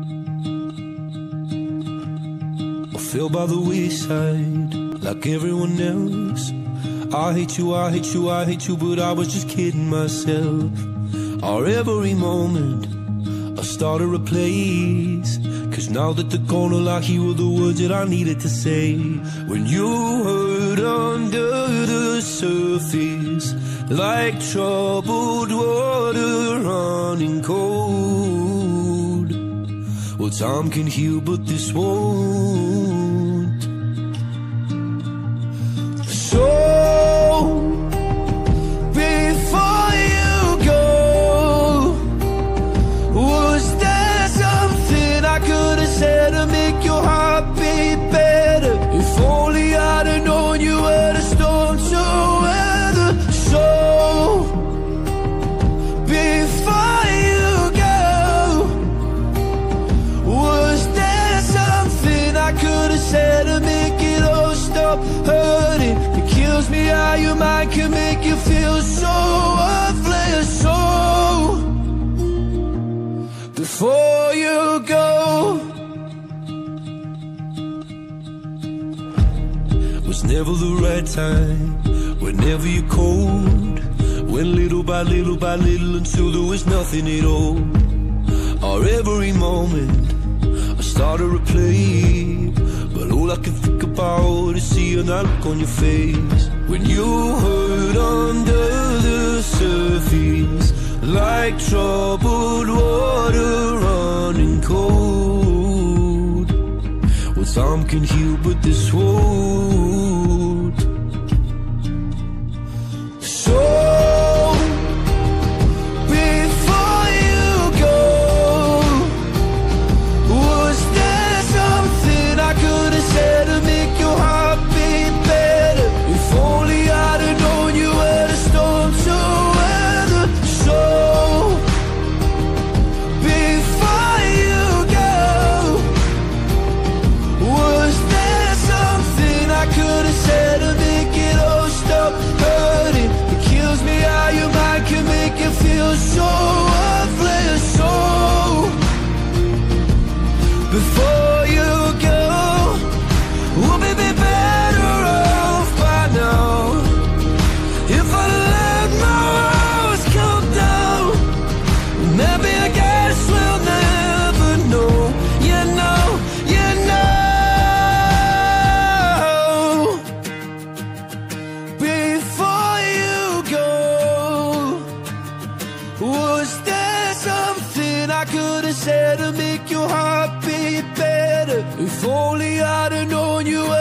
I fell by the wayside like everyone else. I hate you, I hate you, I hate you, but I was just kidding myself. Or every moment I started a place, 'cause now that they're gone, all I hear were the words that I needed to say. When you hurt under the surface, like troubled water running cold. Well, time can heal, but this won't. So before you go, was there something I could have said to make your heart beat better? If only I'd have known you were the storm to weather. So before you go, was there something I could have said to make it all stop hurting? It kills me how your mind can make you feel so worthless. So before you go, was never the right time, whenever you're cold. Went little by little by little until there was nothing at all. Or every moment I started to play, but all I can think about is seeing that look on your face. When you hurt under the surface, like troubled water running cold. Well, time can heal, but this won't. So before you go, was there something I could have said to make your heart beat better? If only I'd have known you were the storm to weather. So before you go, was there something I could have said to make it all stop hurting? It kills me how your mind can make you feel so worthless. So before you go, we'll be better off by now. If I let my walls come down, maybe I guess we'll never know. You know, you know. Before you go, was there something I could have said to make your heart beat better? If only I'd have known you